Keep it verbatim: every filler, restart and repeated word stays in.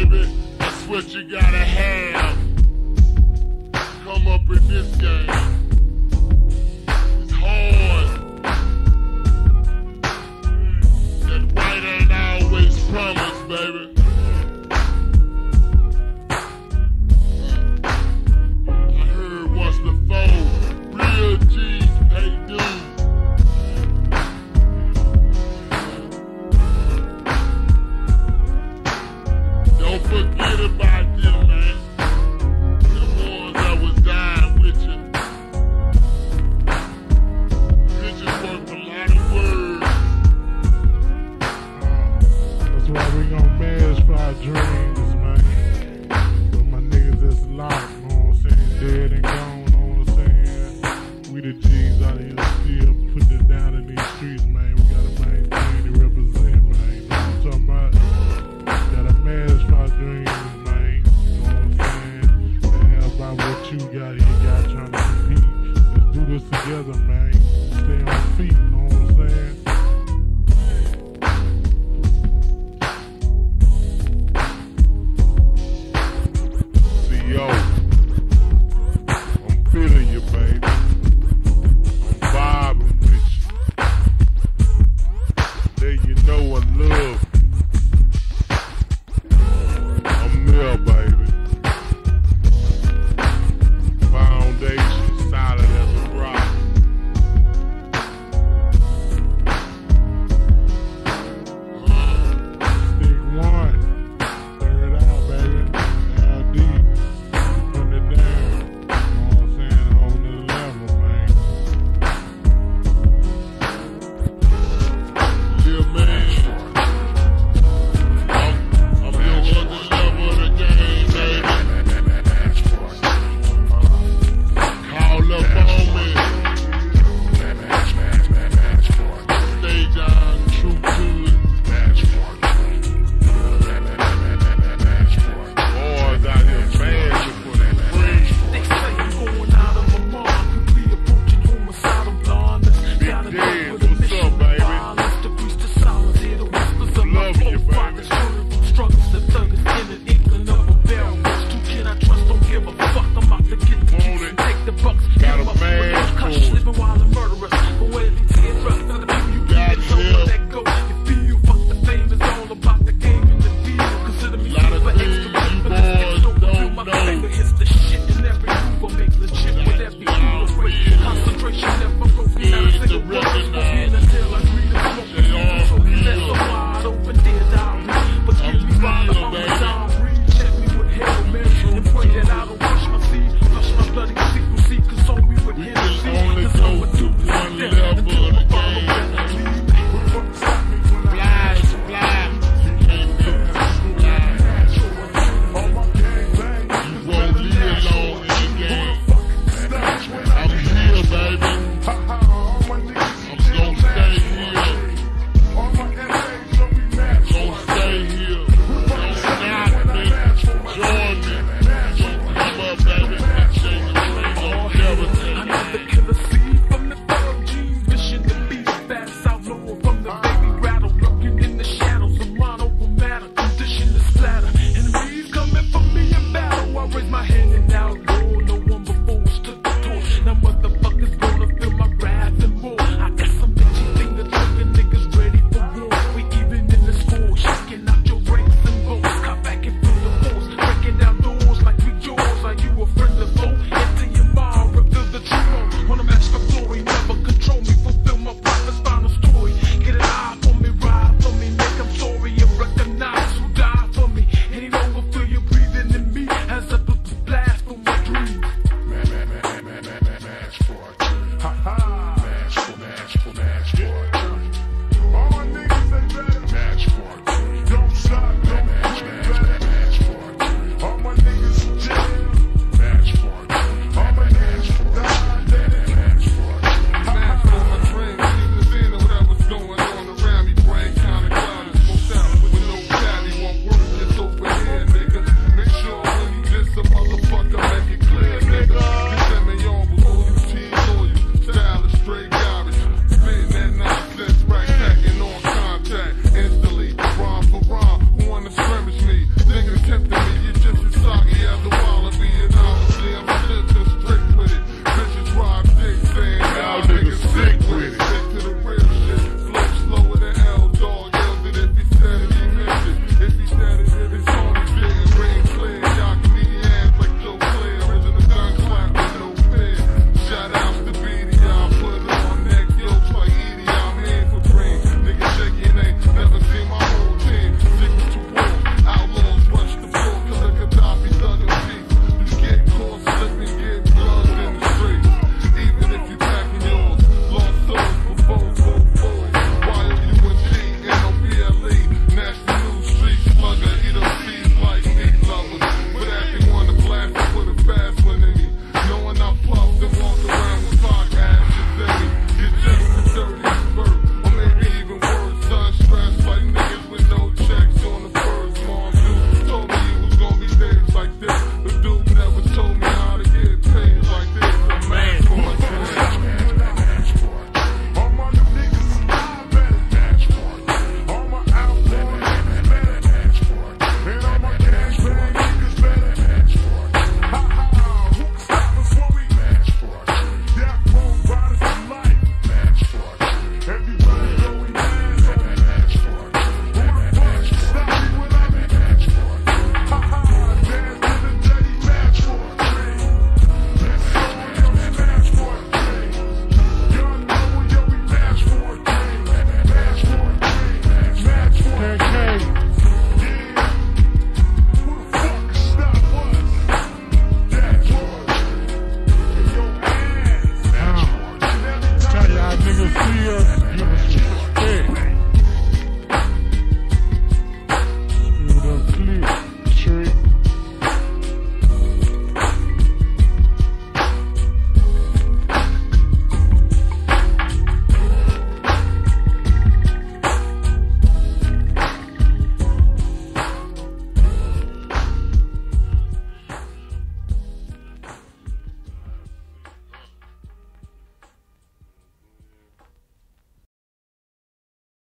baby. That's what you gotta have. Come up in this game. It's hard. That white ain't always promised, baby. I heard once before, real G's pay dues. Don't forget about them, man. The ones that was dying with you. Pictures worth a lot of words. That's why we gon' manage for our dreams, man. So my niggas that's alive, you know what I'm saying? Dead and gone, know what I'm saying? We the G's out here still putting it down in these streets, man. We gotta maintain and represent, man. You know what I'm talking about? Gotta manage for our dreams.